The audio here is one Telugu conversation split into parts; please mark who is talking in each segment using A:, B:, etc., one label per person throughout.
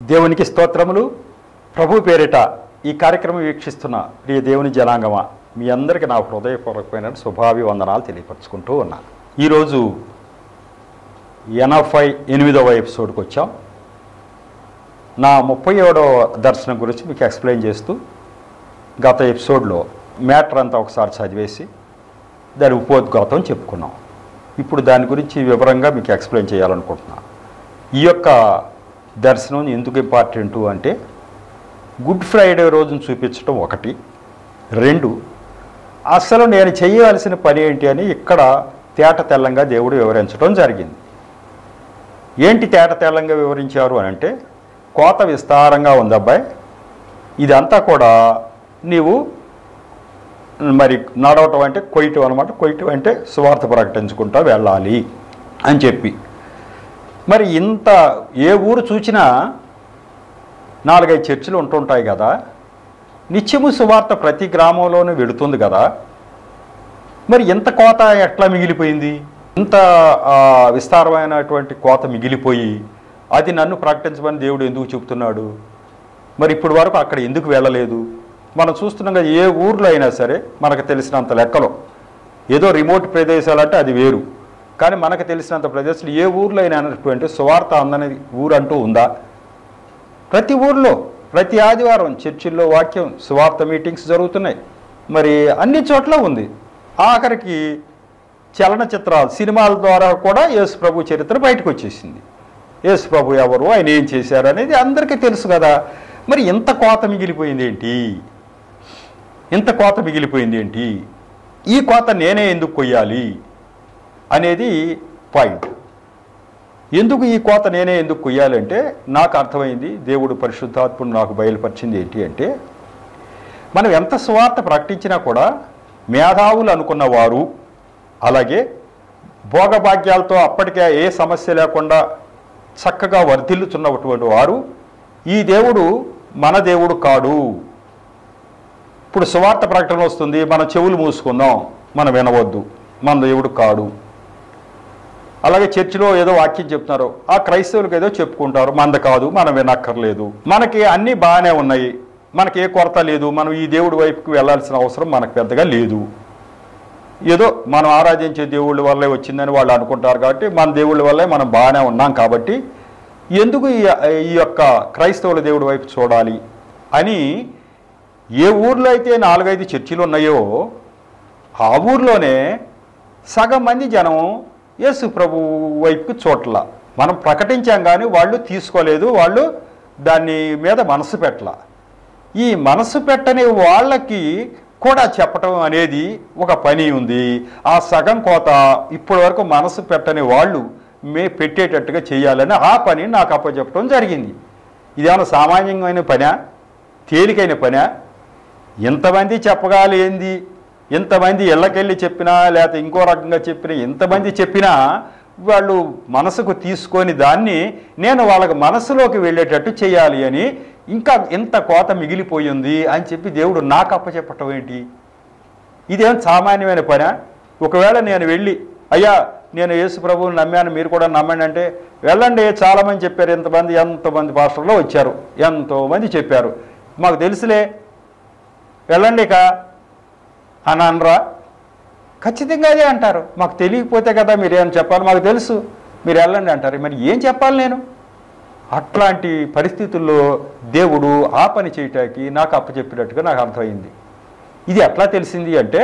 A: దేవునికి స్తోత్రములు. ప్రభు పేరిట ఈ కార్యక్రమం వీక్షిస్తున్న ప్రియ దేవుని జనాంగమా, మీ అందరికీ నా హృదయపూర్వకమైన శుభాభివందనాలు తెలియపరుచుకుంటూ ఉన్నాను. ఈరోజు 88వ ఎపిసోడ్కి వచ్చాం. నా 37వ దర్శనం గురించి మీకు ఎక్స్ప్లెయిన్ చేస్తూ గత ఎపిసోడ్లో మ్యాటర్ అంతా ఒకసారి చదివేసి దాని ఉపోద్ఘాతం చెప్పుకున్నాం. ఇప్పుడు దాని గురించి వివరంగా మీకు ఎక్స్ప్లెయిన్ చేయాలనుకుంటున్నాను. ఈ యొక్క దర్శనం ఎందుకు ఇంపార్టెంటు అంటే, గుడ్ ఫ్రైడే రోజును చూపించడం ఒకటి, రెండు అసలు నేను చేయవలసిన పని ఏంటి అని ఇక్కడ తేట తెల్లంగా దేవుడు వివరించడం జరిగింది. ఏంటి తేట తెల్లంగా వివరించారు అని అంటే, కోత విస్తారంగా ఉంది అబ్బాయి, ఇదంతా కూడా నీవు మరి నడవటం అంటే కొయ్యటం అనమాట. కొయ్యటం అంటే సువార్త ప్రకటించుకుంటూ వెళ్ళాలి అని చెప్పి, మరి ఇంత ఏ ఊరు చూసినా 4-5 చర్చిలు ఉంటుంటాయి కదా, నిత్యము సువార్త ప్రతి గ్రామంలోనూ వెళుతుంది కదా, మరి ఇంత కోత ఎట్లా మిగిలిపోయింది? ఇంత విస్తారమైనటువంటి కోత మిగిలిపోయి అది నన్ను ప్రకటించమని దేవుడు ఎందుకు చెబుతున్నాడు? మరి ఇప్పుడు వరకు అక్కడ ఎందుకు వెళ్ళలేదు? మనం చూస్తున్నాం కదా, ఏ ఊర్లో అయినా సరే మనకు తెలిసినంత లెక్కలో, ఏదో రిమోట్ ప్రదేశాలంటే అది వేరు, కానీ మనకు తెలిసినంత ప్రదేశాలు ఏ ఊర్లో అయినా అన్నటువంటి సువార్త అందని ఊరంటూ ఉందా? ప్రతి ఊర్లో ప్రతి ఆదివారం చర్చిల్లో వాక్యం సువార్త మీటింగ్స్ జరుగుతున్నాయి. మరి అన్ని చోట్ల ఉంది. ఆఖరికి చలనచిత్రాలు, సినిమాల ద్వారా కూడా యేసు ప్రభు చరిత్ర బయటకు వచ్చేసింది. యేసు ప్రభు ఎవరు, ఆయన ఏం చేశారు అనేది అందరికీ తెలుసు కదా. మరి ఇంత కోత మిగిలిపోయింది ఏంటి? ఇంత కోత మిగిలిపోయింది ఏంటి? ఈ కోత నేనే ఎందుకు కొయ్యాలి అనేది పాయింట్. ఎందుకు ఈ కోత నేనే ఎందుకు కొయ్యాలంటే, నాకు అర్థమైంది, దేవుడు పరిశుద్ధాత్ముడు నాకు బయలుపరిచింది ఏంటి అంటే, మనం ఎంత సువార్త ప్రకటించినా కూడా మేధావులు అనుకున్న వారు, అలాగే భోగభాగ్యాలతో అప్పటికే ఏ సమస్య లేకుండా చక్కగా వర్ధిల్లుతున్నటువంటి వారు, ఈ దేవుడు మన దేవుడు కాడు. ఇప్పుడు సువార్త ప్రకటన వస్తుంది, మన చెవులు మూసుకుందాం, మనం వినవద్దు, మన దేవుడు కాడు. అలాగే చర్చిలో ఏదో వాక్యం చెప్తున్నారు, ఆ క్రైస్తవులకు ఏదో చెప్పుకుంటారు, మనది కాదు, మనం వినక్కర్లేదు, మనకి అన్నీ బాగానే ఉన్నాయి, మనకి ఏ కొరత లేదు, మనం ఈ దేవుడి వైపుకి వెళ్ళాల్సిన అవసరం మనకు పెద్దగా లేదు, ఏదో మనం ఆరాధించే దేవుళ్ళ వల్లే వచ్చిందని వాళ్ళు అనుకుంటారు, కాబట్టి మన దేవుళ్ళ వల్లే మనం బాగానే ఉన్నాం, కాబట్టి ఎందుకు ఈ యొక్క క్రైస్తవుల దేవుడి వైపు చూడాలి అని ఏ ఊర్లో అయితే 4-5 చర్చిలు ఉన్నాయో ఆ ఊర్లోనే సగం మంది జనం యేసు ప్రభు వైపుకి చూడట్లా. మనం ప్రకటించాం కానీ వాళ్ళు తీసుకోలేదు, వాళ్ళు దాని మీద మనసు పెట్టలా. ఈ మనసు పెట్టని వాళ్ళకి కూడా చెప్పటం అనేది ఒక పని ఉంది. ఆ సగం కోత ఇప్పటి వరకు మనసు పెట్టని వాళ్ళు పెట్టేటట్టుగా చేయాలని ఆ పని నాకు అప్పచెప్పడం జరిగింది. ఇదేమన్నా సామాన్యమైన పనా? తేలికైన పనా? ఎంతమంది చెప్పగాలేంది? ఎంతమంది ఇళ్ళకెళ్ళి చెప్పినా లేకపోతే ఇంకో రకంగా చెప్పినా, ఎంతమంది చెప్పినా వాళ్ళు మనసుకు తీసుకొని దాన్ని నేను వాళ్ళకి మనసులోకి వెళ్ళేటట్టు చేయాలి అని, ఇంకా ఇంత కోత మిగిలిపోయింది అని చెప్పి దేవుడు నాకు అప్పచెప్పటం ఏంటి? ఇదేం సామాన్యమైన పనా? ఒకవేళ నేను వెళ్ళి, అయ్యా నేను యేసు ప్రభువుని నమ్మాను, మీరు కూడా నమ్మండి అంటే, వెళ్ళండి, చాలామంది చెప్పారు, ఎంతమంది పాస్టర్లు వచ్చారు, ఎంతోమంది చెప్పారు, మాకు తెలుసులే, వెళ్ళండి ఇక అని అనరా? ఖచ్చితంగా అదే అంటారు. మాకు తెలియకపోతే కదా మీరేమని చెప్పాలి, మాకు తెలుసు, మీరు వెళ్ళండి అంటారు. మరి ఏం చెప్పాలి నేను? అట్లాంటి పరిస్థితుల్లో దేవుడు ఆ పని చేయటానికి నాకు అప్పచెప్పినట్టుగా నాకు అర్థమైంది. ఇది ఎట్లా తెలిసింది అంటే,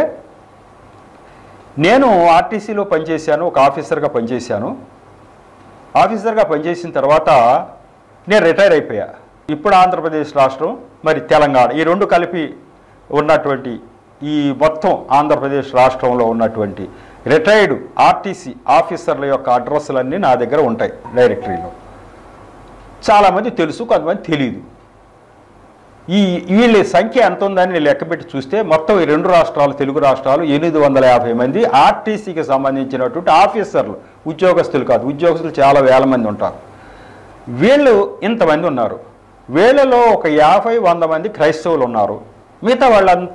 A: నేను ఆర్టీసీలో పనిచేశాను, ఒక ఆఫీసర్గా పనిచేశాను. ఆఫీసర్గా పనిచేసిన తర్వాత నేను రిటైర్ అయిపోయా. ఇప్పుడు ఆంధ్రప్రదేశ్ రాష్ట్రం మరి తెలంగాణ, ఈ రెండు కలిపి ఉన్నటువంటి ఈ మొత్తం ఆంధ్రప్రదేశ్ రాష్ట్రంలో ఉన్నటువంటి రిటైర్డ్ ఆర్టీసీ ఆఫీసర్ల యొక్క అడ్రస్లన్నీ నా దగ్గర ఉంటాయి డైరెక్టరీలో. చాలామంది తెలుసు, కొంతమంది తెలియదు. వీళ్ళ సంఖ్య ఎంత ఉందని నేను లెక్కపెట్టి చూస్తే మొత్తం ఈ 2 రాష్ట్రాలు, తెలుగు రాష్ట్రాలు 850 మంది ఆర్టీసీకి సంబంధించినటువంటి ఆఫీసర్లు, ఉద్యోగస్తులు కాదు, ఉద్యోగస్తులు చాలా వేల మంది ఉంటారు. వీళ్ళు ఇంతమంది ఉన్నారు. వీళ్ళలో ఒక 50-100 మంది క్రైస్తవులు ఉన్నారు. మిగతా వాళ్ళంతా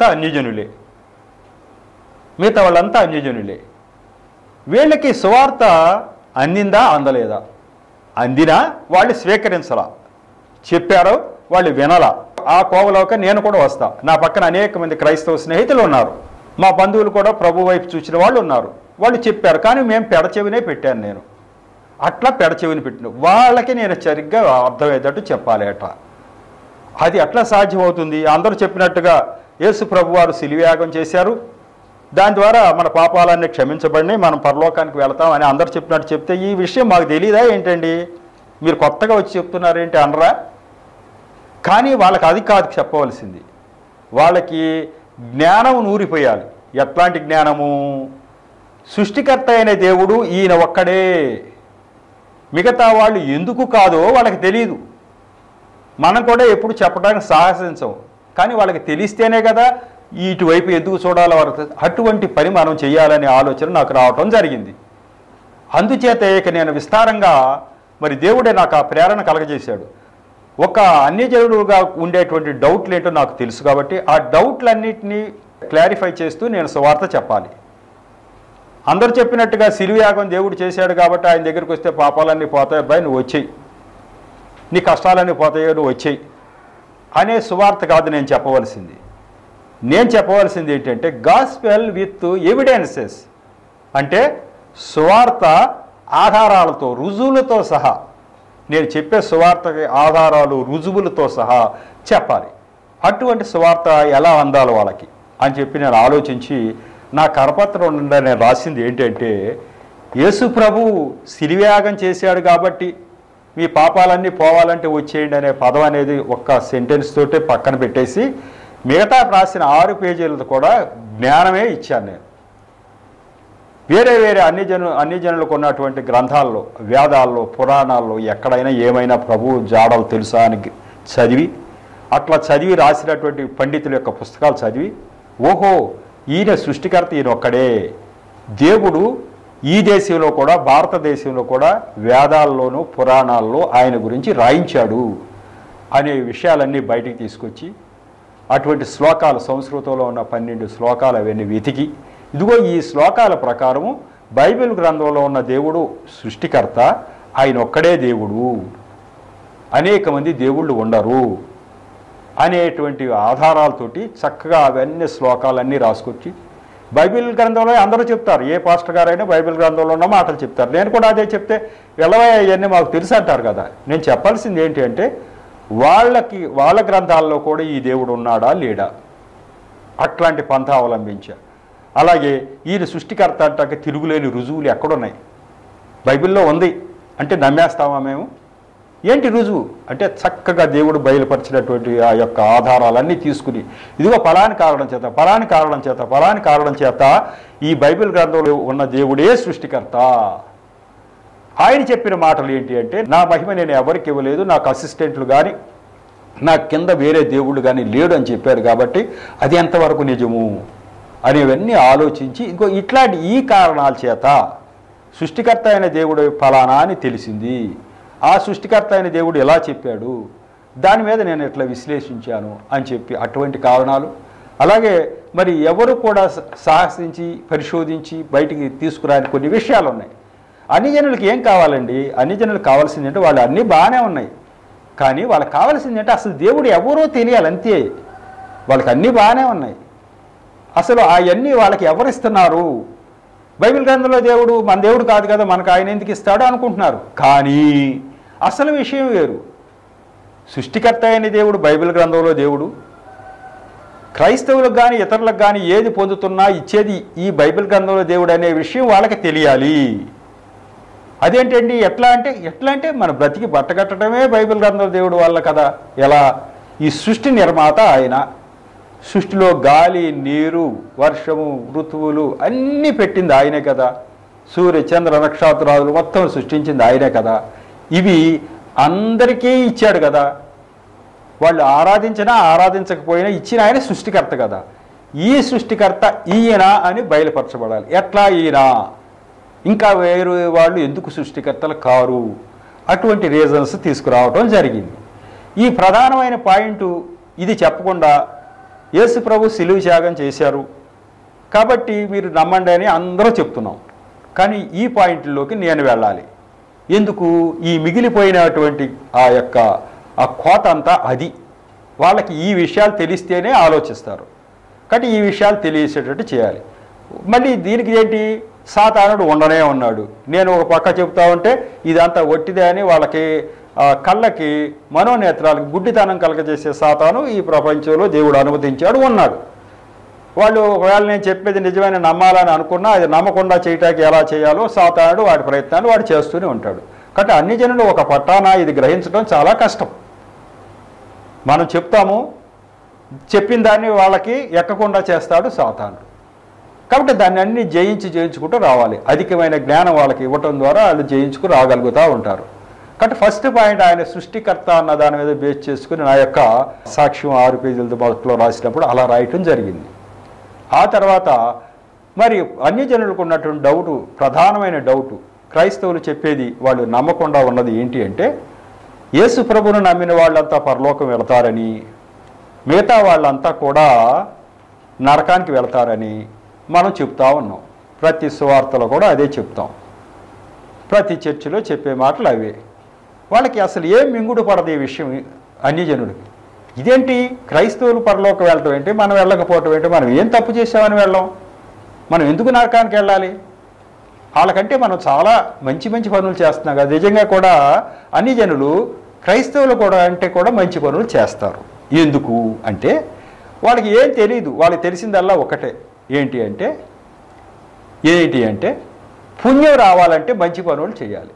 A: అన్యజనులే. వీళ్ళకి సువార్త అందిందా అందలేదా? అందినా వాళ్ళు స్వీకరించలా. చెప్పారో వాళ్ళు వినలా. ఆ కోవలోకి నేను కూడా వస్తా. నా పక్కన అనేక మంది క్రైస్తవ స్నేహితులు ఉన్నారు, మా బంధువులు కూడా ప్రభు వైపు చూసిన వాళ్ళు ఉన్నారు. వాళ్ళు చెప్పారు, కానీ మేము పెడచెవినే పెట్టాను. నేను అట్లా పెడచెవిని పెట్టిన వాళ్ళకి నేను సరిగ్గా అర్థమయ్యేటట్టు చెప్పాలి. అట్లా అది ఎట్లా సాధ్యమవుతుంది? అందరూ చెప్పినట్టుగా యేసు ప్రభు వారు శిలువయాగం చేశారు, దాని ద్వారా మన పాపాలన్నీ క్షమించబడినాయి, మనం పరలోకానికి వెళతాం అని అందరు చెప్పినట్టు చెప్తే ఈ విషయం మాకు తెలియదా ఏంటండి, మీరు కొత్తగా వచ్చి చెప్తున్నారేంటి అనరా? కానీ వాళ్ళకి అది కాదు చెప్పవలసింది. వాళ్ళకి జ్ఞానం నూరిపోయాలి. ఎట్లాంటి జ్ఞానము? సృష్టికర్త అయిన దేవుడు ఈయన ఒక్కడే, మిగతా వాళ్ళు ఎందుకు కాదో వాళ్ళకి తెలియదు. మనం కూడా ఎప్పుడు చెప్పడానికి సాహసించం, కానీ వాళ్ళకి తెలిస్తేనే కదా ఇటువైపు ఎందుకు చూడాలో వాళ్ళకి. అటువంటి పని మనం చేయాలనే ఆలోచన నాకు రావటం జరిగింది. అందుచేత ఇక నేను విస్తారంగా మరి దేవుడే నాకు ఆ ప్రేరణ కలగజేశాడు. ఒక అన్యజనుడుగా ఉండేటువంటి డౌట్లు ఏంటో నాకు తెలుసు కాబట్టి ఆ డౌట్లన్నింటినీ క్లారిఫై చేస్తూ నేను సువార్త చెప్పాలి. అందరూ చెప్పినట్టుగా శిలువయాగం దేవుడు చేశాడు కాబట్టి ఆయన దగ్గరికి వస్తే పాపాలన్నీ పోతాయి, అబ్బాయి నువ్వు వచ్చేయి, నీ కష్టాలన్నీ పోతాయో నువ్వు వచ్చేయి అనే సువార్త కాదు నేను చెప్పవలసింది. నేను చెప్పవలసింది ఏంటంటే గాస్పెల్ విత్ ఎవిడెన్సెస్, అంటే సువార్త ఆధారాలతో రుజువులతో సహా. నేను చెప్పే సువార్తకి ఆధారాలు రుజువులతో సహా చెప్పాలి. అటువంటి సువార్త ఎలా అందాలి వాళ్ళకి అని చెప్పి నేను ఆలోచించి నా కరపత్రం నుండి నేను రాసింది ఏంటంటే, యేసు ప్రభు శిలువయాగం చేశాడు కాబట్టి మీ పాపాలన్నీ పోవాలంటే వచ్చేయండి అనే పదం అనేది ఒక్క సెంటెన్స్ తోటే పక్కన పెట్టేసి మిగతా రాసిన 6 పేజీలతో కూడా జ్ఞానమే ఇచ్చాను నేను. వేరే వేరే అన్ని జనులకు ఉన్నటువంటి గ్రంథాల్లో, వేదాల్లో, పురాణాల్లో ఎక్కడైనా ఏమైనా ప్రభు జాడలు తెలుసా అని చదివి, అట్లా చదివి రాసినటువంటి పండితుల యొక్క పుస్తకాలు చదివి, ఓహో ఈయన సృష్టికర్త ఈయన ఒక్కడే, దేవుడు ఈ దేశంలో కూడా భారతదేశంలో కూడా వేదాల్లోనూ పురాణాల్లో ఆయన గురించి రాయించాడు అనే విషయాలన్నీ బయటికి తీసుకొచ్చి అటువంటి శ్లోకాలు, సంస్కృతంలో ఉన్న 12 శ్లోకాలు అవన్నీ వెతికి, ఇదిగో ఈ శ్లోకాల ప్రకారము బైబిల్ గ్రంథంలో ఉన్న దేవుడు సృష్టికర్త, ఆయన ఒక్కడే దేవుడు, అనేక మంది దేవుళ్ళు ఉండరు అనేటువంటి ఆధారాలతోటి చక్కగా అవన్నీ శ్లోకాలన్నీ రాసుకొచ్చి బైబిల్ గ్రంథంలో అందరూ చెప్తారు. ఏ పాస్టర్ గారైనా బైబిల్ గ్రంథంలో ఉన్న మాటలు చెప్తారు. నేను కూడా అదే చెప్తే వెళ్ళవా అవన్నీ మాకు తెలుసు అంటారు కదా. నేను చెప్పాల్సింది ఏంటి అంటే వాళ్ళ గ్రంథాల్లో కూడా ఈ దేవుడు ఉన్నాడా లేడా అట్లాంటి పంథ అవలంబించా. అలాగే ఈయన సృష్టికర్త అంటాక తిరుగులేని రుజువులు ఎక్కడున్నాయి? బైబిల్లో ఉంది అంటే నమ్మేస్తామా మేము? ఏంటి రుజువు అంటే చక్కగా దేవుడు బయలుపరిచినటువంటి ఆ యొక్క ఆధారాలన్నీ తీసుకుని, ఇదిగో ఫలాని కారణం చేత ఫలాని కారణం చేత ఫలాని కారణం చేత ఈ బైబిల్ గ్రంథంలో ఉన్న దేవుడే సృష్టికర్త. ఆయన చెప్పిన మాటలు ఏంటి అంటే, నా మహిమ నేను ఎవరికి ఇవ్వలేదు, నాకు అసిస్టెంట్లు కానీ నా కింద వేరే దేవుళ్ళు కానీ లేడు అని చెప్పారు. కాబట్టి అది ఎంతవరకు నిజము అనేవన్నీ ఆలోచించి ఇంకో ఇట్లాంటి ఈ కారణాల చేత సృష్టికర్త అయిన దేవుడు ఫలానా అని తెలిసింది, ఆ సృష్టికర్త అయిన దేవుడు ఎలా చెప్పాడు, దాని మీద నేను ఎట్లా విశ్లేషించాను అని చెప్పి అటువంటి కారణాలు. అలాగే మరి ఎవరు కూడా సాహసించి పరిశోధించి బయటికి తీసుకురాని కొన్ని విషయాలు ఉన్నాయి. అన్ని జనులకి ఏం కావాలండి? అన్ని జనులకు కావాల్సింది అంటే వాళ్ళు అన్నీ బాగానే ఉన్నాయి, కానీ వాళ్ళకి కావాల్సింది అంటే అసలు దేవుడు ఎవరో తెలియాలి అంతే. వాళ్ళకి అన్నీ బాగానే ఉన్నాయి, అసలు అవన్నీ వాళ్ళకి ఎవరిస్తున్నారు? బైబిల్ గ్రంథంలో దేవుడు మన దేవుడు కాదు కదా, మనకు ఆయన ఎందుకు ఇస్తాడు అనుకుంటున్నారు. కానీ అసలు విషయం వేరు. సృష్టికర్త అయిన దేవుడు బైబిల్ గ్రంథంలో దేవుడు, క్రైస్తవులకు కానీ ఇతరులకు కానీ ఏది పొందుతున్నా ఇచ్చేది ఈ బైబిల్ గ్రంథంలో దేవుడు అనే విషయం వాళ్ళకి తెలియాలి. అదేంటండి ఎట్లా అంటే మన బ్రతికి బట్టగట్టడమే బైబిల్ గ్రంథంలో దేవుడు వల్ల కదా. ఎలా? ఈ సృష్టి నిర్మాత ఆయన, సృష్టిలో గాలి, నీరు, వర్షము, ఋతువులు అన్నీ పెట్టింది ఆయనే కదా. సూర్య చంద్ర నక్షత్రాలు మొత్తం సృష్టించింది ఆయనే కదా. ఇవి అందరికీ ఇచ్చాడు కదా. వాళ్ళు ఆరాధించినా ఆరాధించకపోయినా ఇచ్చిన ఆయన సృష్టికర్త కదా. ఈ సృష్టికర్త ఈయన అని బయలుపరచబడాలి. ఎట్లా ఈయన? ఇంకా వేరు వాళ్ళు ఎందుకు సృష్టికర్తలు కారు? అటువంటి రీజన్స్ తీసుకురావటం జరిగింది. ఈ ప్రధానమైన పాయింట్ ఇది చెప్పకుండా యేసు ప్రభు శిలువ త్యాగం చేశారు కాబట్టి మీరు నమ్మండి అని అందరూ చెప్తున్నాం. కానీ ఈ పాయింట్లోకి నేను వెళ్ళాలి. ఎందుకు? ఈ మిగిలిపోయినటువంటి ఆ యొక్క ఆ కోత అంతా అది. వాళ్ళకి ఈ విషయాలు తెలిస్తేనే ఆలోచిస్తారు. కాబట్టి ఈ విషయాలు తెలిసేటట్టు చేయాలి. మళ్ళీ దీనికి ఏంటి, సాతానుడు ఉండనే ఉన్నాడు. నేను ఒక పక్క చెప్తా ఉంటే ఇదంతా ఒట్టిదే అని వాళ్ళకి కళ్ళకి మనోనేత్రాలకు గుడ్డితనం కలగజేసే సాతాను ఈ ప్రపంచంలో దేవుడు అనుమతించాడు ఉన్నాడు. వాళ్ళు ఒకవేళ నేను చెప్పేది నిజమైన నమ్మాలని అనుకున్నా అది నమ్మకుండా చేయటానికి ఎలా చేయాలో సాతానుడు వాడి ప్రయత్నాలు వాడు చేస్తూనే ఉంటాడు. కాబట్టి అన్ని జనులు ఒక పట్టాన ఇది గ్రహించడం చాలా కష్టం. మనం చెప్తాము, చెప్పిన దాన్ని వాళ్ళకి ఎక్కకుండా చేస్తాడు సాతానుడు. కాబట్టి దాన్ని అన్ని జయించుకుంటూ రావాలి. అధికమైన జ్ఞానం వాళ్ళకి ఇవ్వటం ద్వారా వాళ్ళు జయించుకు రాగలుగుతూ ఉంటారు. కాబట్టి ఫస్ట్ పాయింట్ ఆయన సృష్టికర్త అన్న దాని మీద బేస్ చేసుకుని నా యొక్క సాక్ష్యం 6 పేజీలతో మొదట్లో రాసినప్పుడు అలా రాయటం జరిగింది. ఆ తర్వాత మరి అన్య జనులకు ఉన్నటువంటి డౌటు, ప్రధానమైన డౌటు, క్రైస్తవులు చెప్పేది వాళ్ళు నమ్మకుండా ఉన్నది ఏంటి అంటే, యేసు ప్రభువును నమ్మిన వాళ్ళంతా పరలోకం వెళతారని, మిగతా వాళ్ళంతా కూడా నరకానికి వెళతారని మనం చెప్తా ఉన్నాం. ప్రతి సువార్తలో కూడా అదే చెప్తాం. ప్రతి చర్చిలో చెప్పే మాటలు అవే. వాళ్ళకి అసలు ఏం మింగుడు పడదు ఈ విషయం అన్యజనుడికి. ఇదేంటి, క్రైస్తవులు పరలోకం వెళ్ళటం ఏంటి, మనం వెళ్ళకపోవటం ఏంటి, మనం ఏం తప్పు చేసామని వెళ్ళాం, మనం ఎందుకు నరకానికి వెళ్ళాలి, వాళ్ళకంటే మనం చాలా మంచి మంచి పనులు చేస్తున్నాం కదా. నిజంగా కూడా అన్యజనులు క్రైస్తవులు కూడా అంటే కూడా మంచి పనులు చేస్తారు. ఎందుకు అంటే వాళ్ళకి ఏం తెలియదు, వాళ్ళకి తెలిసిందల్లా ఒకటే, ఏంటి అంటే పుణ్యం రావాలంటే మంచి పనులు చేయాలి.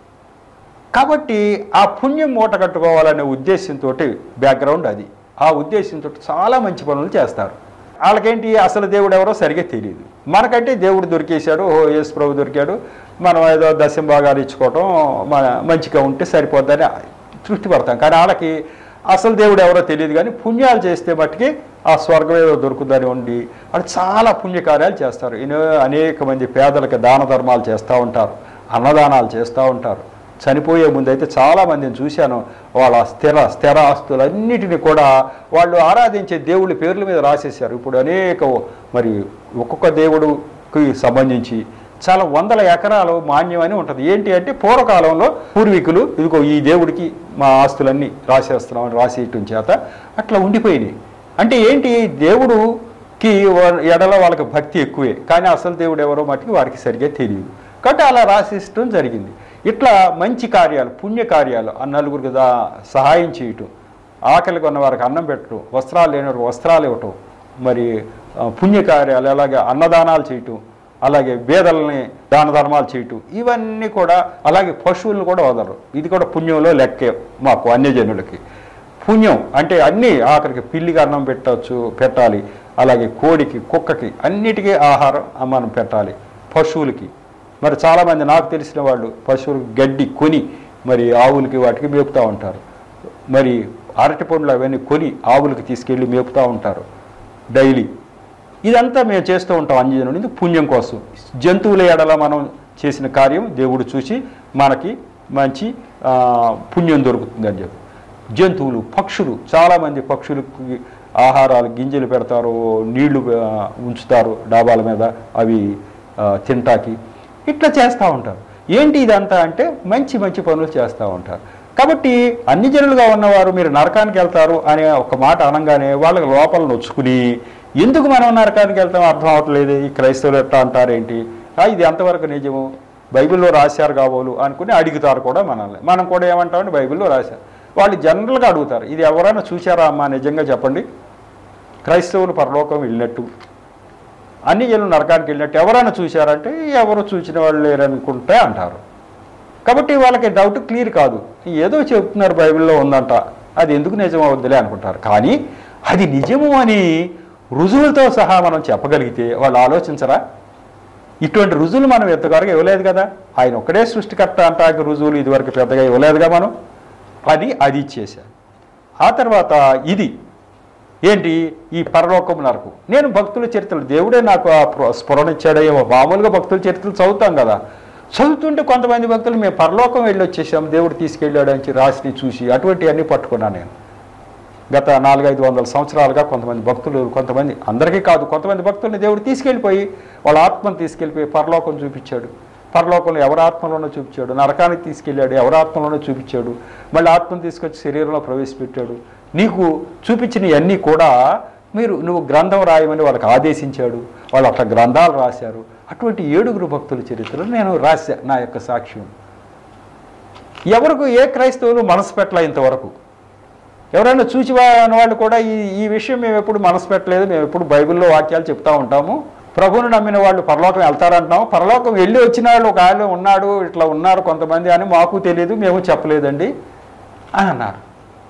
A: కాబట్టి ఆ పుణ్యం మూట కట్టుకోవాలనే ఉద్దేశంతో బ్యాక్గ్రౌండ్ అది. ఆ ఉద్దేశంతో చాలా మంచి పనులు చేస్తారు. వాళ్ళకేంటి, అసలు దేవుడు ఎవరో సరిగ్గా తెలియదు. మనకంటే దేవుడు దొరికేశాడు, యేసు ప్రభు దొరికాడు, మనం ఏదో దశం భాగాలు ఇచ్చుకోవటం మంచిగా ఉంటే సరిపోద్దని తృప్తి పడతాం. కానీ వాళ్ళకి అసలు దేవుడు ఎవరో తెలియదు. కానీ పుణ్యాలు చేస్తే మట్టుకి ఆ స్వర్గం ఏదో దొరుకుతుందని ఉండి వాళ్ళు చాలా పుణ్యకార్యాలు చేస్తారు. అనేక మంది పేదలకు దాన ధర్మాలు చేస్తూ ఉంటారు, అన్నదానాలు చేస్తూ ఉంటారు. చనిపోయే ముందు అయితే చాలామందిని చూశాను, వాళ్ళ స్థిర ఆస్తులన్నిటినీ కూడా వాళ్ళు ఆరాధించే దేవుళ్ళ పేర్ల మీద రాసేశారు. ఇప్పుడు అనేక మరి ఒక్కొక్క దేవుడికి సంబంధించి చాలా వందల ఎకరాలు మాన్యం అని ఉంటుంది. ఏంటి అంటే పూర్వకాలంలో పూర్వీకులు ఇదిగో ఈ దేవుడికి మా ఆస్తులన్నీ రాసేస్తున్నామని రాసేయటం చేత అట్లా ఉండిపోయినాయి. అంటే ఏంటి, దేవుడుకి ఎడల వాళ్ళకి భక్తి ఎక్కువే, కానీ అసలు దేవుడు ఎవరో మట్టుకు వారికి సరిగ్గా తెలియదు. కాబట్టి అలా రాసేయటం జరిగింది. ఇట్లా మంచి కార్యాలు, పుణ్యకార్యాలు, నలుగురికి సహాయం చేయటం, ఆకలికి ఉన్న వారికి అన్నం పెట్టడం, వస్త్రాలు లేని వారికి వస్త్రాలు ఇవ్వటం, మరి పుణ్యకార్యాలు అలాగే అన్నదానాలు చేయటం, అలాగే బేదలని దాన ధర్మాలు చేయటం, ఇవన్నీ కూడా, అలాగే పశువులను కూడా వదలరు. ఇది కూడా పుణ్యంలో లెక్కే మాకు అన్యజనులకి. పుణ్యం అంటే అన్నీ, ఆఖరికి పిల్లికి అన్నం పెట్టాలి, అలాగే కోడికి, కుక్కకి అన్నిటికీ ఆహారం మనం పెట్టాలి. పశువులకి మరి చాలామంది నాకు తెలిసిన వాళ్ళు పశువులకు గడ్డి కొని మరి ఆవులకి వాటికి మేపుతూ ఉంటారు. మరి అరటి పండ్లు అవన్నీ కొని ఆవులకి తీసుకెళ్ళి మేపుతూ ఉంటారు డైలీ. ఇదంతా మేము చేస్తూ ఉంటాం అన్యజనులు. ఇది పుణ్యం కోసం. జంతువుల ఎడల మనం చేసిన కార్యం దేవుడు చూసి మనకి మంచి పుణ్యం దొరుకుతుందని చెప్పి. జంతువులు, పక్షులు, చాలామంది పక్షులకి ఆహారాలు గింజలు పెడతారు, నీళ్లు ఉంచుతారు డాబాల మీద అవి తింటాకి. ఇట్లా చేస్తూ ఉంటారు. ఏంటి ఇదంతా అంటే మంచి మంచి పనులు చేస్తూ ఉంటారు. కాబట్టి అన్ని జనులుగా ఉన్నవారు మీరు నరకానికి వెళ్తారు అనే ఒక మాట అనగానే వాళ్ళకి లోపల నొచ్చుకుని ఎందుకు మనం నరకానికి వెళ్తాం అర్థం అవ్వట్లేదు, ఈ క్రైస్తవులు ఎట్లా అంటారేంటి, ఇది ఎంతవరకు నిజము, బైబిల్లో రాశారు కాబోలు అనుకుని అడుగుతారు కూడా మనల్ని. మనం కూడా ఏమంటామంటే బైబిల్లో రాశారు. వాళ్ళు జనరల్గా అడుగుతారు, ఇది ఎవరైనా చూశారా అమ్మా నిజంగా చెప్పండి, క్రైస్తవులు పరలోకం వెళ్ళినట్టు, అన్ని జనులు నరకానికి వెళ్ళినట్టు ఎవరైనా చూశారంటే ఎవరు చూసిన వాళ్ళు లేరనుకుంటే అంటారు. కాబట్టి వాళ్ళకి డౌట్ క్లియర్ కాదు. ఏదో చెప్తున్నారు బైబిల్లో ఉందంట, అది ఎందుకు నిజం అవుద్దిలే అనుకుంటారు. కానీ అది నిజము అని రుజువులతో సహా మనం చెప్పగలిగితే వాళ్ళు ఆలోచించరా? ఇటువంటి రుజువులు మనం ఎంతవరకు ఇవ్వలేదు కదా. ఆయన ఒక్కడే సృష్టికర్త అంటానికి రుజువులు ఇదివరకు పెద్దగా ఇవ్వలేదుగా మనం. అది ఇచ్చేశాను. ఆ తర్వాత ఇది ఏంటి, ఈ పరలోకం నరకం. నేను భక్తుల చరిత్రలు, దేవుడే నాకు ఆ స్ఫురణ ఇచ్చాడేమో. మామూలుగా భక్తుల చరిత్రలు చదువుతాం కదా, చదువుతుంటే కొంతమంది భక్తులు మేము పరలోకం వెళ్ళి వచ్చేసాం, దేవుడు తీసుకెళ్ళాడు అని రాసి చూసి అటువంటివన్నీ పట్టుకున్నాను నేను. గత 400-500 సంవత్సరాలుగా కొంతమంది భక్తులు, కొంతమంది, అందరికీ కాదు, కొంతమంది భక్తుల్ని దేవుడు తీసుకెళ్ళిపోయి వాళ్ళ ఆత్మను తీసుకెళ్ళిపోయి పరలోకం చూపించాడు. పరలోకంలో ఎవరి ఆత్మలోనో చూపించాడు, నరకానికి తీసుకెళ్ళాడు ఎవరి ఆత్మలోనో చూపించాడు, మళ్ళీ ఆత్మను తీసుకొచ్చి శరీరంలో ప్రవేశపెట్టాడు. నీకు చూపించినవన్నీ కూడా నువ్వు గ్రంథం రాయమని వాళ్ళకి ఆదేశించాడు. వాళ్ళు అట్లా గ్రంథాలు రాశారు. అటువంటి 7 భక్తుల చరిత్రలు నేను రాశా నా యొక్క సాక్ష్యం. ఎవరికి ఏ క్రైస్తవులు మనసు పెట్టలే ఇంతవరకు. ఎవరైనా చూసి వాళ్ళు కూడా ఈ విషయం మేము ఎప్పుడు మనసు పెట్టలేదు, మేము ఎప్పుడు బైబిల్లో వాక్యాలు చెప్తా ఉంటాము, ప్రభువును నమ్మిన వాళ్ళు పరలోకం వెళ్తారంటున్నాము, పరలోకం వెళ్ళి వచ్చిన వాళ్ళు ఒక ఆయన ఉన్నాడు, ఇట్లా ఉన్నారు కొంతమంది అని మాకు తెలియదు, మేము చెప్పలేదండి అని అన్నారు.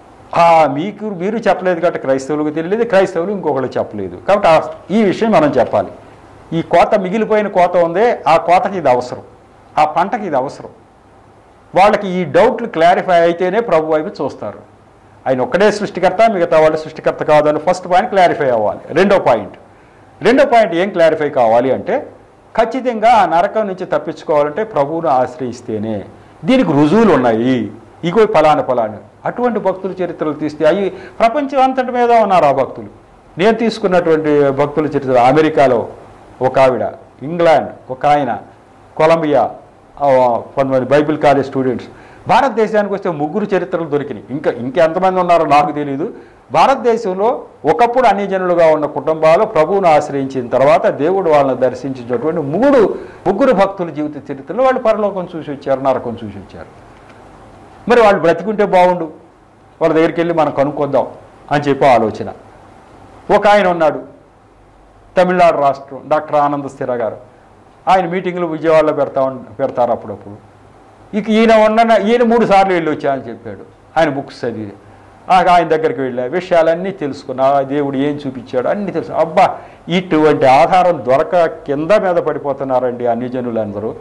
A: మీరు చెప్పలేదు కాబట్టి క్రైస్తవులకు తెలియదు, క్రైస్తవులు ఇంకొకళ్ళు చెప్పలేదు కాబట్టి ఈ విషయం మనం చెప్పాలి. ఈ కోత మిగిలిపోయిన కోత ఉందే, ఆ కోతకి ఇది అవసరం, ఆ పంటకి ఇది అవసరం. వాళ్ళకి ఈ డౌట్లు క్లారిఫై అయితేనే ప్రభు వైపు చూస్తారు. ఆయన ఒక్కడే సృష్టికర్త, మిగతా వాళ్ళు సృష్టికర్త కాదని ఫస్ట్ పాయింట్ క్లారిఫై అవ్వాలి. రెండో పాయింట్ ఏం క్లారిఫై కావాలి అంటే, ఖచ్చితంగా ఆ నరకం నుంచి తప్పించుకోవాలంటే ప్రభువును ఆశ్రయిస్తేనే. దీనికి రుజువులు ఉన్నాయి, ఇగో ఫలానా అటువంటి భక్తుల చరిత్రలు తీస్తే అవి ప్రపంచం అంతటి మీద ఉన్నారు ఆ భక్తులు. నేను తీసుకున్నటువంటి భక్తుల చరిత్ర అమెరికాలో ఒక ఆవిడ, ఇంగ్లాండ్ ఒక ఆయన, కొలంబియా కొంతమంది బైబిల్ కాలేజ్ స్టూడెంట్స్. భారతదేశానికి వస్తే 3 చరిత్రలు దొరికినాయి. ఇంకా ఎంతమంది ఉన్నారో నాకు తెలియదు. భారతదేశంలో ఒకప్పుడు అన్యజనులుగా ఉన్న కుటుంబాలు ప్రభువును ఆశ్రయించిన తర్వాత దేవుడు వాళ్ళని దర్శించినటువంటి 3 భక్తుల జీవిత చరిత్రలో వాళ్ళు పరలోకం చూసి వచ్చారు, నరకం చూసి వచ్చారు. మరి వాళ్ళు బ్రతికుంటే బాగుండు, వాళ్ళ దగ్గరికి వెళ్ళి మనం కనుక్కొద్దాం అని చెప్పి ఆలోచన. ఒక ఆయన ఉన్నాడు, తమిళనాడు రాష్ట్రం, డాక్టర్ ఆనంద స్థిర గారు. ఆయన మీటింగ్లు విజయవాడలో పెడతారు అప్పుడప్పుడు. ఈయన 3 సార్లు వెళ్ళి వచ్చా అని చెప్పాడు. ఆయన బుక్స్ చదివి ఆయన దగ్గరికి వెళ్ళా, విషయాలన్నీ తెలుసుకున్నా, దేవుడు ఏం చూపించాడు అన్నీ తెలుసు. అబ్బా, ఇటువంటి ఆధారం దొరక కింద మీద పడిపోతున్నారండి అన్యజనులందరూ.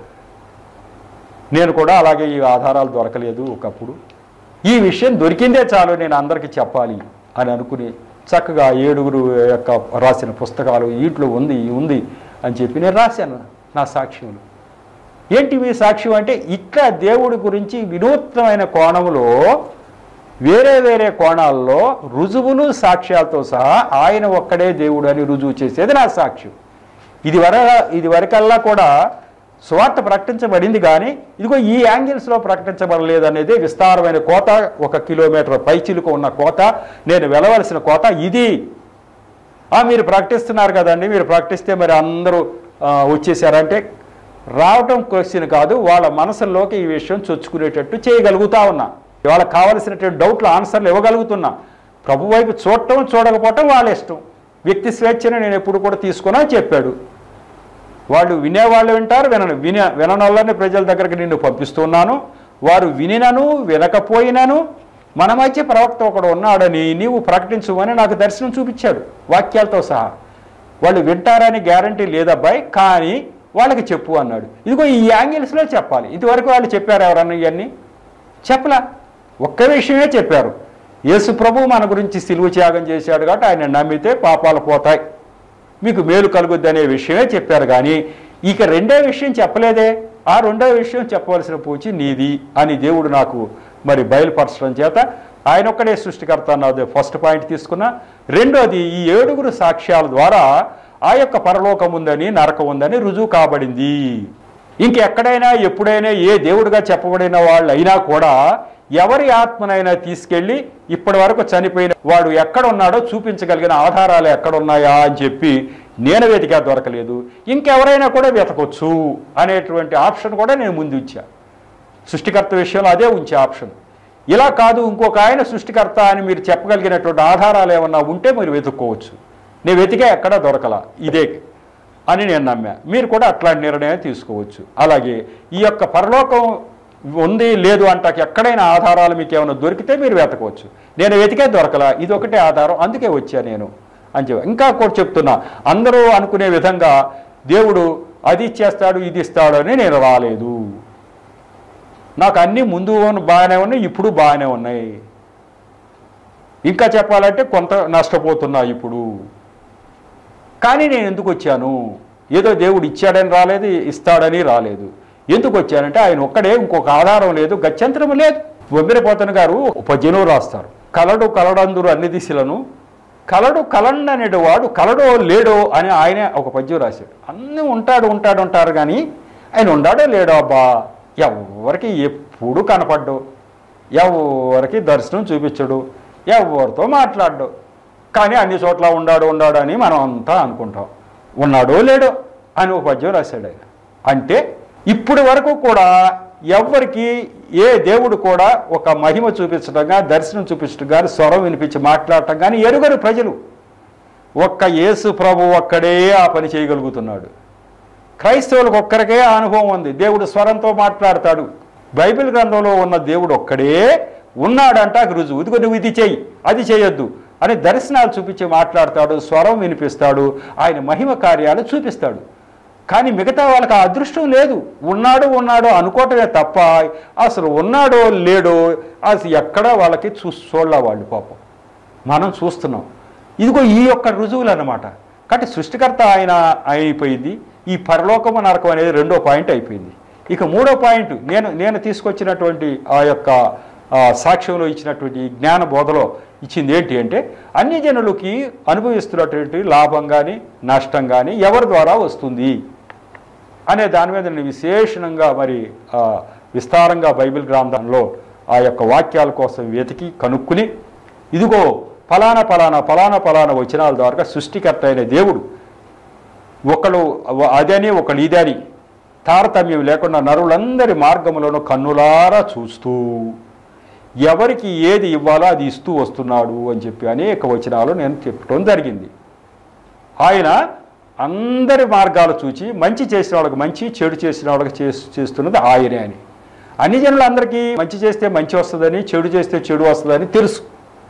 A: నేను కూడా అలాగే ఈ ఆధారాలు దొరకలేదు ఒకప్పుడు. ఈ విషయం దొరికిందే చాలు నేను అందరికీ చెప్పాలి అని అనుకుని చక్కగా 7 యొక్క రాసిన పుస్తకాలు వీటిలో ఉంది అని చెప్పి నేను రాశాను నా సాక్ష్యంలో. ఏంటి మీ సాక్ష్యం అంటే, ఇట్లా దేవుడి గురించి వినూత్నమైన కోణంలో వేరే కోణాల్లో రుజువులు సాక్ష్యాలతో సహా ఆయన ఒక్కడే దేవుడు అని రుజువు చేసేది నా సాక్ష్యం. ఇది వరకల్లా కూడా స్వార్థ ప్రకటించబడింది, కానీ ఇదిగో ఈ యాంగిల్స్లో ప్రకటించబడలేదు అనేది విస్తారమైన కోత, 1 కిలోమీటర్ పైచిలుకు ఉన్న కోత, నేను వెళ్ళవలసిన కోత ఇది. మీరు ప్రకటిస్తున్నారు కదండి, మీరు ప్రకటిస్తే మరి అందరూ వచ్చేసారంటే రావటం క్వశ్చన్ కాదు, వాళ్ళ మనసుల్లోకి ఈ విషయం చొచ్చుకునేటట్టు చేయగలుగుతా ఉన్నా, వాళ్ళకి కావలసినటువంటి డౌట్లు ఆన్సర్లు ఇవ్వగలుగుతున్నా. ప్రభు వైపు చూడకపోవటం వాళ్ళ ఇష్టం. వ్యక్తి స్వేచ్ఛను నేను ఎప్పుడు కూడా తీసుకున్నా చెప్పాడు. వాళ్ళు వినేవాళ్ళు వింటారు, విననోళ్ళని ప్రజల దగ్గరికి నిన్ను పంపిస్తున్నాను. వారు వినినను వినకపోయినను మన మధ్య ప్రవక్త ఒకడు ఉన్నాడని నీవు ప్రకటించుమని నాకు దర్శనం చూపించాడు వాక్యాలతో సహా. వాళ్ళు వింటారని గ్యారంటీ లేదబ్బాయి, కానీ వాళ్ళకి చెప్పు అన్నాడు. ఇదిగో ఈ యాంగిల్స్లో చెప్పాలి. ఇదివరకు వాళ్ళు చెప్పారు ఎవరన్నా ఇవన్నీ? చెప్పలా. ఒక్క విషయమే చెప్పారు, యేసు ప్రభు మన గురించి సిలువ త్యాగం చేశాడు కాబట్టి ఆయన నమ్మితే పాపాలు పోతాయి, మీకు మేలు కలుగుద్ది అనే విషయమే చెప్పారు. కానీ ఇక రెండో విషయం చెప్పలేదే. ఆ రెండో విషయం చెప్పవలసిన పూచి నీది అని దేవుడు నాకు మరి బయలుపరచడం చేత ఆయన ఒక్కడే సృష్టికర్త అన్నది ఫస్ట్ పాయింట్ తీసుకున్నా. రెండోది, ఈ 7 సాక్ష్యాల ద్వారా ఆ యొక్క పరలోకం ఉందని నరకం ఉందని రుజువు కాబడింది. ఇంకెక్కడైనా ఎప్పుడైనా ఏ దేవుడిగా చెప్పబడిన వాళ్ళు అయినా కూడా ఎవరి ఆత్మనైనా తీసుకెళ్ళి ఇప్పటి వరకు చనిపోయిన వాడు ఎక్కడున్నాడో చూపించగలిగిన ఆధారాలు ఎక్కడున్నాయా అని చెప్పి నేను వెతికా, దొరకలేదు. ఇంకెవరైనా కూడా వెతకొచ్చు అనేటువంటి ఆప్షన్ కూడా నేను ముందు ఇచ్చా. సృష్టికర్త విషయంలో అదే ఉంచే ఆప్షన్. ఇలా కాదు, ఇంకొక ఆయన సృష్టికర్త అని మీరు చెప్పగలిగినటువంటి ఆధారాలు ఏమన్నా ఉంటే మీరు వెతుక్కోవచ్చు. నేను వెతికా, ఎక్కడా దొరకలా, ఇదే అని నేను నమ్మా. మీరు కూడా అట్లాంటి నిర్ణయం తీసుకోవచ్చు. అలాగే ఈ యొక్క పరలోకం ఉంది లేదు అంటాకి ఎక్కడైనా ఆధారాలు మీకు ఏమైనా దొరికితే మీరు వెతకవచ్చు. నేను వెతికే దొరకలా, ఇది ఒకటే ఆధారం, అందుకే వచ్చా నేను అని చెప్పి. ఇంకా కూడా చెప్తున్నా, అందరూ అనుకునే విధంగా దేవుడు అది ఇచ్చేస్తాడు ఇది ఇస్తాడు అని నేను రాలేదు. నాకు అన్నీ ముందు బాగానే ఉన్నాయి, ఇప్పుడు బాగానే ఉన్నాయి. ఇంకా చెప్పాలంటే కొంత నష్టపోతున్నా ఇప్పుడు. కానీ నేను ఎందుకు వచ్చాను? ఏదో దేవుడు ఇచ్చాడని రాలేదు, ఇస్తాడని రాలేదు. ఎందుకు వచ్చానంటే ఆయన ఒక్కడే, ఇంకొక ఆధారం లేదు, గత్యంతరం లేదు. బొమ్మిరపోతన గారు పద్యను రాస్తారు, కలడు కలడందురు అన్ని దిశలను, కలడు కలండనేడు వాడు కలడో లేడో అని ఆయనే ఒక పద్యం రాశాడు. అన్నీ ఉంటారు కానీ ఆయన ఉన్నాడో లేడో అబ్బా, ఎవరికి ఎప్పుడు కనపడ్డు, ఎవరికి దర్శనం చూపించడు, ఎవరితో మాట్లాడ్డు. కానీ అన్ని చోట్ల ఉన్నాడు అని మనం అంతా అనుకుంటాం. ఉన్నాడో లేడో అని ఒక పద్యం రాశాడు ఆయన. అంటే ఇప్పటి వరకు కూడా ఎవరికి ఏ దేవుడు కూడా ఒక మహిమ చూపించడం కానీ, దర్శనం చూపించడం కానీ, స్వరం వినిపించి మాట్లాడటం కానీ ఎరుగరు ప్రజలు. ఒక్క యేసు ప్రభు ఒక్కడే ఆ పని చేయగలుగుతున్నాడు. క్రైస్తవులకు ఒక్కరికే ఆ అనుభవం ఉంది. దేవుడు స్వరంతో మాట్లాడతాడు. బైబిల్ గ్రంథంలో ఉన్న దేవుడు ఒక్కడే ఉన్నాడంట రుజువు. ఇదిగో నువ్వు ఇది చెయ్యి, అది చేయొద్దు అని దర్శనాలు చూపించి మాట్లాడతాడు, స్వరం వినిపిస్తాడు, ఆయన మహిమ కార్యాలు చూపిస్తాడు. కానీ మిగతా వాళ్ళకి ఆ అదృష్టం లేదు. ఉన్నాడు అనుకోవటమే తప్ప అసలు ఉన్నాడో లేడో అసలు ఎక్కడా వాళ్ళకి చూడలే వాళ్ళు. పాపం మనం చూస్తున్నాం. ఇదిగో ఈ యొక్క రుజువులు అన్నమాట. కాబట్టి సృష్టికర్త ఆయన అయిపోయింది. ఈ పరలోకము నరకం అనేది 2వ పాయింట్ అయిపోయింది. ఇక 3వ పాయింట్ నేను తీసుకొచ్చినటువంటి ఆ యొక్క సాక్ష్యంలో ఇచ్చినటువంటి జ్ఞాన బోధలో ఇచ్చింది ఏంటి అంటే, అన్ని జనులకి అనుభవిస్తున్నటువంటి లాభం కానీ నష్టం కానీ ఎవరి ద్వారా వస్తుంది అనే దాని మీద నేను విశేషంగా మరి విస్తారంగా బైబిల్ గ్రంథంలో ఆ యొక్క వాక్యాల కోసం వెతికి కనుక్కుని, ఇదిగో ఫలానా వచనాల ద్వారా సృష్టికర్త అయిన దేవుడు ఒకళ్ళు అదని ఒకళ్ళు ఇదని తారతమ్యం లేకుండా నరులందరి మార్గములను కన్నులారా చూస్తూ ఎవరికి ఏది ఇవ్వాలో అది ఇస్తూ వస్తున్నాడు అని చెప్పి అనేక వచనాలు నేను చెప్పడం జరిగింది. ఆయన అందరి మార్గాలు చూచి మంచి చేసిన వాళ్ళకి మంచి, చెడు చేసిన వాళ్ళకి చేస్తున్నది ఆయనే అని. అన్ని జనులందరికీ మంచి చేస్తే మంచి వస్తుందని, చెడు చేస్తే చెడు వస్తుందని తెలుసు,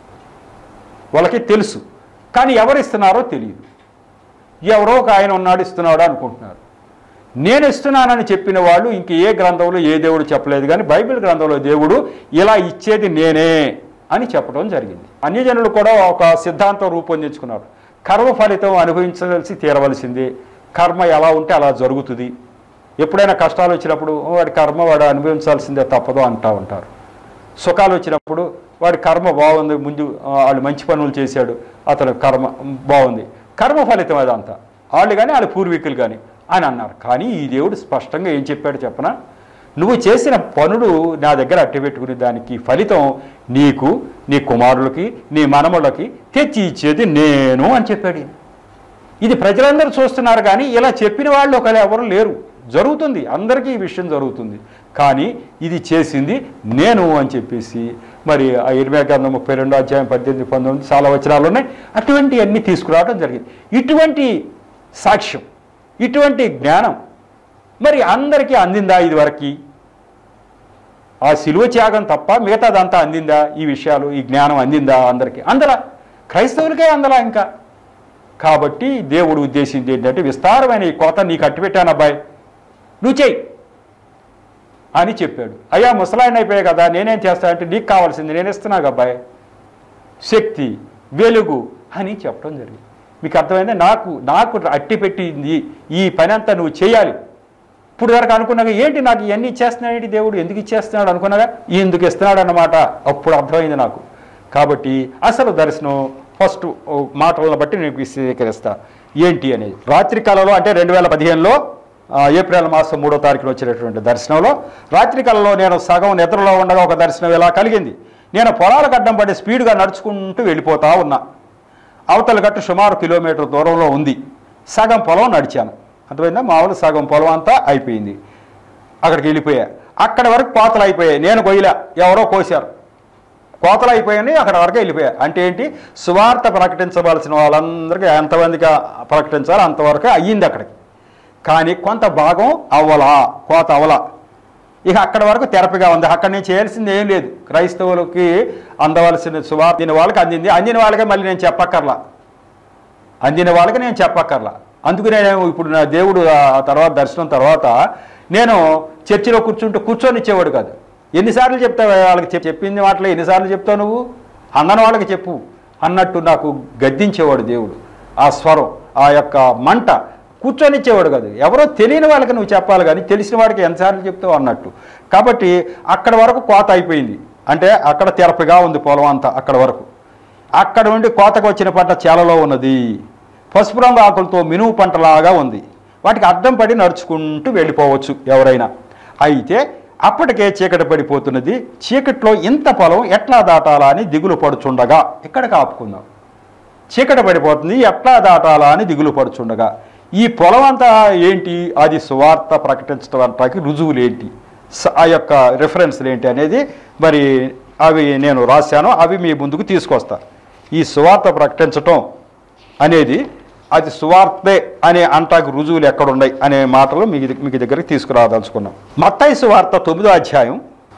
A: వాళ్ళకి తెలుసు. కానీ ఎవరు ఇస్తున్నారో తెలియదు. ఎవరో ఒక ఆయన ఉన్నాడు ఇస్తున్నాడు అనుకుంటున్నారు. నేను ఇస్తున్నానని చెప్పిన వాళ్ళు ఇంక ఏ గ్రంథంలో ఏ దేవుడు చెప్పలేదు. కానీ బైబిల్ గ్రంథంలో దేవుడు ఇలా ఇచ్చేది నేనే అని చెప్పడం జరిగింది. అన్యజనులు కూడా ఒక సిద్ధాంతం రూపొందించుకున్నారు. కర్మ ఫలితం అనుభవించవలసి తీరవలసింది. కర్మ ఎలా ఉంటే అలా జరుగుతుంది. ఎప్పుడైనా కష్టాలు వచ్చినప్పుడు వాడి కర్మ వాడు అనుభవించాల్సిందే, తప్పదు అంటూ ఉంటారు. సుఖాలు వచ్చినప్పుడు వాడి కర్మ బాగుంది, ముందు వాళ్ళు మంచి పనులు చేశాడు, అతను కర్మ బాగుంది, కర్మ ఫలితం అదంతా వాళ్ళు కానీ వాళ్ళ పూర్వీకులు కానీ అని అన్నారు. కానీ ఈ దేవుడు స్పష్టంగా ఏం చెప్పాడు చెప్పనా, నువ్వు చేసిన పనులు నా దగ్గర అట్టబెట్టుకునే దానికి ఫలితం నీకు, నీ కుమారులకి, నీ మనములకి తెచ్చి ఇచ్చేది నేను అని చెప్పాడు. ఇది ప్రజలందరూ చూస్తున్నారు కానీ ఇలా చెప్పిన వాళ్ళు ఒకళ్ళు ఎవరు లేరు. జరుగుతుంది, అందరికీ ఈ విషయం జరుగుతుంది. కానీ ఇది చేసింది నేను అని చెప్పేసి మరి ఆ ఇర్మియా గ్రంథం 32 అధ్యాయం 18, 19 చాలా వచనాలు ఉన్నాయి. అటువంటివన్నీ తీసుకురావడం జరిగింది. ఇటువంటి సాక్ష్యం, ఇటువంటి జ్ఞానం మరి అందరికీ అందిందా? ఇదివరకు ఆ శిలువ త్యాగం తప్ప మిగతాదంతా అందిందా? ఈ విషయాలు, ఈ జ్ఞానం అందిందా అందరికీ? అందలా, క్రైస్తవులకే అందలా ఇంకా. కాబట్టి దేవుడు ఉద్దేశించి ఏంటంటే, విస్తారమైన ఈ కోత నీకు అట్టిపెట్టాను అబ్బాయి, నువ్వు చెయ్యి అని చెప్పాడు. అయ్యా ముసలాయన అయిపోయాయి కదా, నేనేం చేస్తానంటే నీకు కావాల్సింది నేను ఇస్తున్నాను అబ్బాయి, శక్తి, వెలుగు అని చెప్పడం జరిగింది. మీకు అర్థమైందా? నాకు అట్టిపెట్టింది ఈ పని అంతా నువ్వు చేయాలి. ఇప్పుడు వరకు అనుకున్నాగా ఏంటి నాకు ఇవన్నీ ఇచ్చేస్తున్నాడు దేవుడు, ఎందుకు ఇచ్చేస్తున్నాడు అనుకున్నాగా, ఎందుకు ఇస్తున్నాడు అన్నమాట అప్పుడు అర్థమైంది నాకు. కాబట్టి అసలు దర్శనం ఫస్ట్ మాటలను బట్టి నేను విశదీకరిస్తా ఏంటి అనేది. రాత్రి కాలంలో అంటే 2015లో ఏప్రిల్ మాసం 3వ తారీఖున వచ్చినటువంటి దర్శనంలో, రాత్రి కాలంలో నేను సగం నిద్రలో ఉండగా ఒక దర్శనం ఇలా కలిగింది. నేను పొలాలకు అడ్డం పడి స్పీడ్గా నడుచుకుంటూ వెళ్ళిపోతా ఉన్నా. అవతల గట్టు సుమారు కిలోమీటర్ దూరంలో ఉంది. సగం పొలం నడిచాను. అర్థమైందా? మామూలు సగం పొలం అంతా అయిపోయింది. అక్కడికి వెళ్ళిపోయా. అక్కడ వరకు కోతలు అయిపోయాయి. నేను కొయ్యలే, ఎవరో కోసారు. కోతలు అయిపోయాయి, అక్కడ వరకు వెళ్ళిపోయా. అంటే ఏంటి? సువార్త ప్రకటించవలసిన వాళ్ళందరికీ ఎంతమందికి ప్రకటించాలో అంతవరకు అయ్యింది అక్కడికి. కానీ కొంత భాగం అవ్వలా, కోత అవ్వలా. ఇక అక్కడ వరకు తెరపిగా ఉంది. అక్కడ నేను చేయాల్సింది ఏం లేదు. క్రైస్తవులకి అందవలసిన సువార్త అందిన వాళ్ళకి అందింది. అందిన వాళ్ళకే మళ్ళీ నేను చెప్పక్కర్లా, అందిన వాళ్ళకి నేను చెప్పక్కర్లా. అందుకనే ఇప్పుడు నా దేవుడు ఆ తర్వాత దర్శనం తర్వాత నేను చర్చిలో కూర్చొని ఇచ్చేవాడు కాదు. ఎన్నిసార్లు చెప్తావు వాళ్ళకి, చెప్పింది మాటలు ఎన్నిసార్లు చెప్తావు నువ్వు, అన్నను వాళ్ళకి చెప్పు అన్నట్టు నాకు గద్దించేవాడు దేవుడు. ఆ స్వరం, ఆ యొక్క మంట కూర్చొనిచ్చేవాడు కాదు. ఎవరో తెలియని వాళ్ళకి నువ్వు చెప్పాలి, కానీ తెలిసిన వాడికి ఎన్నిసార్లు చెప్తావు అన్నట్టు. కాబట్టి అక్కడ వరకు కోత అయిపోయింది. అంటే అక్కడ తెరపిగా ఉంది పొలం అంతా. అక్కడ వరకు, అక్కడ నుండి కోతకు వచ్చిన పంట చేలలో ఉన్నది. పసుపు రంగు ఆకులతో మినుము పంటలాగా ఉంది. వాటికి అడ్డం పడి నడుచుకుంటూ వెళ్ళిపోవచ్చు ఎవరైనా. అయితే అప్పటికే చీకటి పడిపోతున్నది. చీకట్లో ఇంత పొలం ఎట్లా దాటాలా అని దిగులు పడుచుండగా, ఇక్కడికి ఆపుకుందాం. చీకటి పడిపోతుంది, ఎట్లా దాటాలా అని దిగులు పడుచుండగా, ఈ పొలం అంతా ఏంటి, అది సువార్త ప్రకటించడం అంటానికి రుజువులు ఏంటి, ఆ యొక్క రిఫరెన్స్లు ఏంటి అనేది మరి అవి నేను రాశాను, అవి మీ ముందుకు తీసుకొస్తా. ఈ సువార్త ప్రకటించటం అనేది అది సువార్తే అనే అంటాకు రుజువులు ఎక్కడున్నాయి అనే మాటలు మీకు దగ్గరికి తీసుకురాదలుచుకున్నాం. మత్తయి సువార్త 9వ అధ్యాయం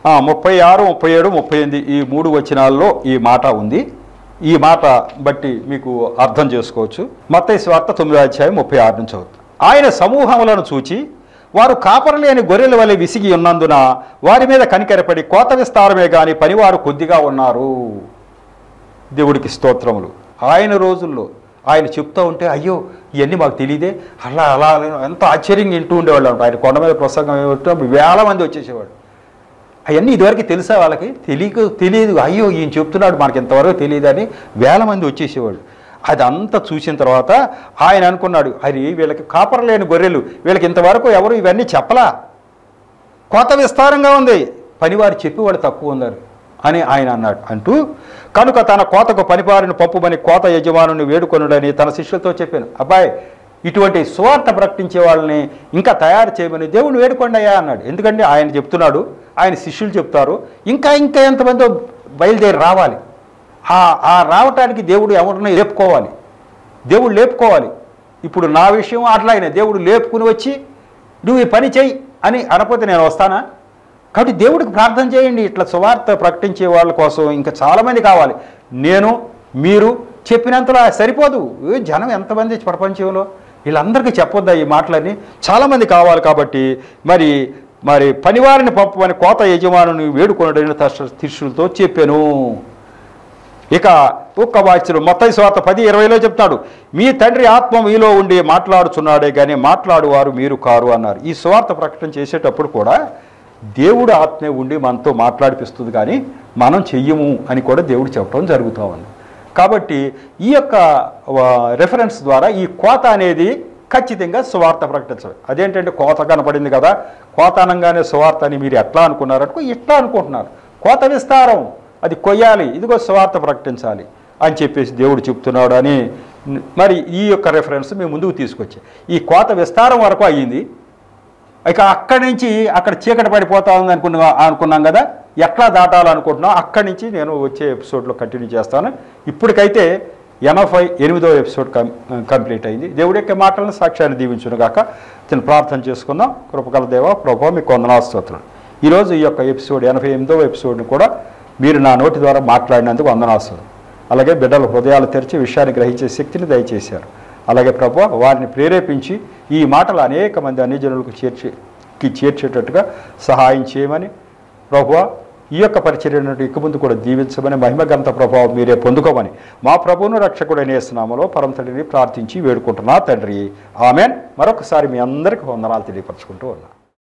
A: 36, 37, 38 ఈ 3 వచనాల్లో ఈ మాట ఉంది. ఈ మాట బట్టి మీకు అర్థం చేసుకోవచ్చు. మత్తయి సువార్త 9వ అధ్యాయం 36 నుంచి అవుతుంది. ఆయన సమూహములను చూచి వారు కాపరలేని గొర్రెల వలె విసిగి ఉన్నందున వారి మీద కనికరపడి కోత విస్తారమే కానీ పనివారు కొద్దిగా ఉన్నారు. దేవుడికి స్తోత్రములు. ఆయన రోజుల్లో ఆయన చెప్తూ ఉంటే అయ్యో ఇవన్నీ మాకు తెలియదే, అలా అలా ఎంత ఆశ్చర్యంగా వింటూ ఉండేవాళ్ళు అంట. ఆయన కొండ మీద ప్రసంగం ఏమిటప్పుడు వేల మంది వచ్చేసేవాడు. అవన్నీ ఇదివరకు తెలుసా వాళ్ళకి? తెలియదు. అయ్యో ఈయన చెప్తున్నాడు మనకి ఇంతవరకు తెలియదని వేల మంది వచ్చేసేవాడు. అదంతా చూసిన తర్వాత ఆయన అనుకున్నాడు, అది వీళ్ళకి కాపరలేని గొర్రెలు, వీళ్ళకి ఇంతవరకు ఎవరు ఇవన్నీ చెప్పలా, కోత విస్తారంగా ఉంది, పనివారు చెప్పేవాడు తక్కువ ఉన్నారు అని ఆయన అన్నాడు. అంటూ కనుక తన కోతకు పనివారిని పంపుమని కోత యజమానుని వేడుకొనుడని తన శిష్యులతో చెప్పాను. అబ్బాయి ఇటువంటి సువార్త ప్రకటించే వాళ్ళని ఇంకా తయారు చేయమని దేవుని వేడుకోండి అయ్యా అన్నాడు. ఎందుకంటే ఆయన చెప్తున్నాడు, ఆయన శిష్యులు చెప్తారు, ఇంకా ఎంతమందో బయలుదేరి రావాలి. ఆ రావటానికి దేవుడు ఎవరినో లేపుకోవాలి, దేవుడు లేపుకోవాలి. ఇప్పుడు నా విషయం అట్లాగే దేవుడు లేపుకుని వచ్చి నువ్వు ఈ పని చెయ్యి అని అనకపోతే నేను వస్తానా? కాబట్టి దేవుడికి ప్రార్థన చేయండి. ఇట్లా సువార్త ప్రకటించే వాళ్ళ కోసం ఇంకా చాలామంది కావాలి. నేను మీరు చెప్పినంతలో సరిపోదు. జనం ఎంతమంది ప్రపంచంలో, వీళ్ళందరికీ చెప్పొద్దా ఈ మాటలన్నీ? చాలామంది కావాలి. కాబట్టి మరి పనివారిని పంపమని కోత యజమానుని వేడుకొనడని శిష్యులతో చెప్పాను. ఇక ఒక్క వాక్యం మత్తయి సువార్త 10:20లో చెప్తాడు, మీ తండ్రి ఆత్మ మీలో ఉండి మాట్లాడుచున్నాడే కానీ మాట్లాడువారు మీరు కారు అన్నారు. ఈ సువార్త ప్రకటన చేసేటప్పుడు కూడా దేవుడు ఆత్మే ఉండి మనతో మాట్లాడిపిస్తుంది, కానీ మనం చెయ్యము అని కూడా దేవుడు చెప్పడం జరుగుతూ ఉంది. కాబట్టి ఈ యొక్క రెఫరెన్స్ ద్వారా ఈ కోత అనేది ఖచ్చితంగా సువార్త ప్రకటించాలి. అదేంటంటే కోత కనపడింది కదా, కోత అనగానే సువార్త అని మీరు ఎట్లా అనుకున్నారనుకో, ఇట్లా అనుకుంటున్నారు. కోత విస్తారం, అది కొయ్యాలి, ఇదిగో సువార్త ప్రకటించాలి అని చెప్పేసి దేవుడు చెప్తున్నాడు అని మరి ఈ యొక్క రెఫరెన్స్ మేము ముందుకు తీసుకొచ్చాం. ఈ కోత విస్తారం వరకు అయ్యింది. ఇక అక్కడి నుంచి అక్కడ చీకటి పడిపోతా ఉంది అనుకున్నాం కదా, ఎట్లా దాటాలనుకుంటున్నాం, అక్కడి నుంచి నేను వచ్చే ఎపిసోడ్లో కంటిన్యూ చేస్తాను. ఇప్పటికైతే 88వ ఎపిసోడ్ కంప్లీట్ అయింది. దేవుడి యొక్క మాటలను సాక్ష్యాన్ని దీవించును గాక. నేను ప్రార్థన చేసుకుందాం. కృపగల దేవా ప్రభువా మీకు వందనాలు స్తోత్రాలు. ఈరోజు ఈ యొక్క ఎపిసోడ్ 88వ ఎపిసోడ్ని కూడా మీరు నా నోటి ద్వారా మాట్లాడినందుకు వందనాలు. అలాగే బిడ్డల హృదయాలు తెరిచి విషయాన్ని గ్రహించే శక్తిని దయచేశారు. అలాగే ప్రభువా వారిని ప్రేరేపించి ఈ మాటలు అనేక మంది అన్యజనులకు చేర్చేటట్టుగా సహాయం చేయమని ప్రభువా ఈ యొక్క పరిచర్యను ఇక ముందు కూడా దీవించమని మహిమగంత ప్రభావం మీరే పొందుకోమని మా ప్రభువును రక్షకుడైన యేసు నామములో పరమతండ్రిని ప్రార్థించి వేడుకుంటున్నా తండ్రి. ఆమెన్. మరొకసారి మీ అందరికీ వందనాలు తెలియపరచుకుంటూ ఉన్నా.